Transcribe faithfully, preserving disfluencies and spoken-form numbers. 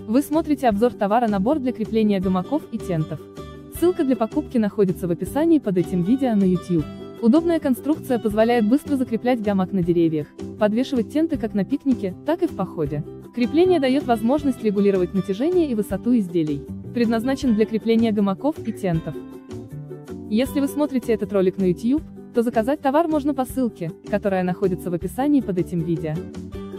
Вы смотрите обзор товара набор для крепления гамаков и тентов. Ссылка для покупки находится в описании под этим видео на YouTube. Удобная конструкция позволяет быстро закреплять гамак на деревьях, подвешивать тенты как на пикнике, так и в походе. Крепление дает возможность регулировать натяжение и высоту изделий. Предназначен для крепления гамаков и тентов. Если вы смотрите этот ролик на YouTube, то заказать товар можно по ссылке, которая находится в описании под этим видео.